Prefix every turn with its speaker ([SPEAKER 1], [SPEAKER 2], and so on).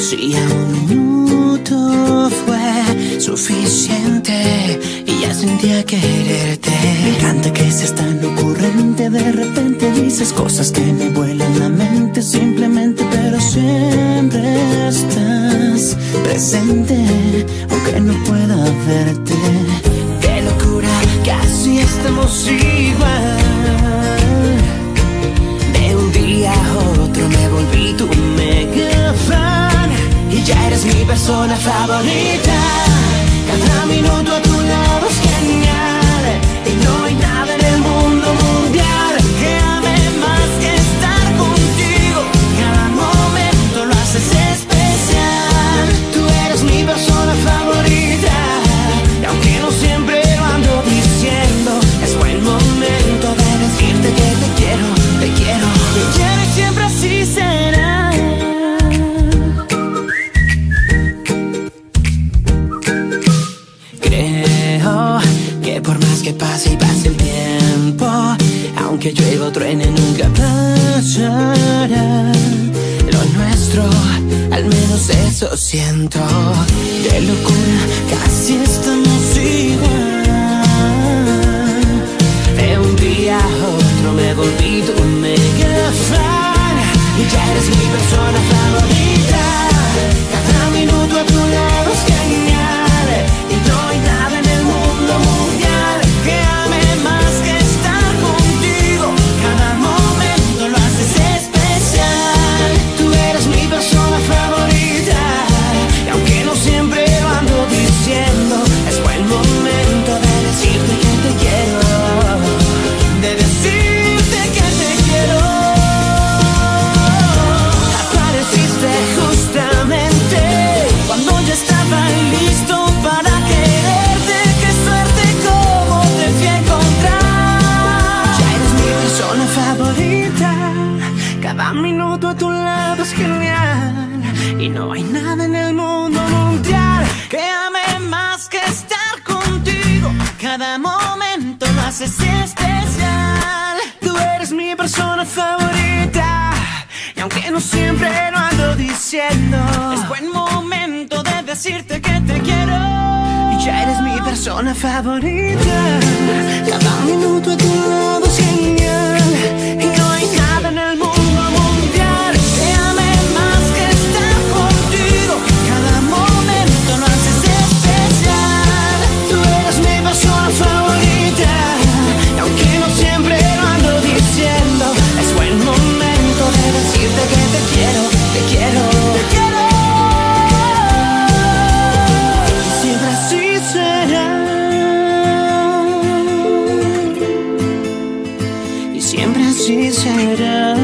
[SPEAKER 1] Si a un minuto fue suficiente y ya sentía quererte. Me encanta que seas tan ocurrente. De repente dices cosas que me vuelan la mente simplemente, pero siempre estás presente, aunque no pueda verte. ¡Qué locura! Casi estamos igual. De un día a otro me volví tu mega fan y ya eres mi persona favorita. Cada minuto a tu lado es genial y no hay nada en el mundo mundial que ame más que estar contigo. Cada momento lo haces especial. Tú eres mi persona favorita y aunque no siempre lo ando diciendo, es buen momento de decirte que te quiero, te quiero, te quiero y siempre así será. Creo que por más que pase y pase el tiempo, aunque llueva o truene nunca pasará. Lo nuestro, al menos eso siento. Qué locura, casi estamos igual. De un día a otro me volví tu mega fan y ya eres mi persona favorita. Cada minuto a tu lado es genial y no hay nada en el mundo mundial que ame más que estar contigo. Cada momento lo haces especial. Tú eres mi persona favorita y aunque no siempre lo ando diciendo, es buen momento de decirte que te quiero, de decirte que te quiero. Apareciste justamente cuando ya estaba listo para quererte. Qué suerte como te fui a encontrar. Ya eres mi persona favorita. Cada minuto a tu lado es genial y no hay nada en el mundo mundial que ame más que estar contigo. Cada momento lo haces especial. Tú eres mi persona favorita y aunque no siempre lo ando diciendo, es buen momento de decirte que te quiero. Y ya eres mi persona favorita. Cada minuto a tu lado es genial y no hay nada en el mundo mundial que ame más que estar contigo. Cada momento lo haces especial. Tú eres mi persona favorita y aunque no siempre lo ando diciendo, es buen momento de decirte que te quiero, te quiero, te quiero. Y siempre así será. Y siempre así será.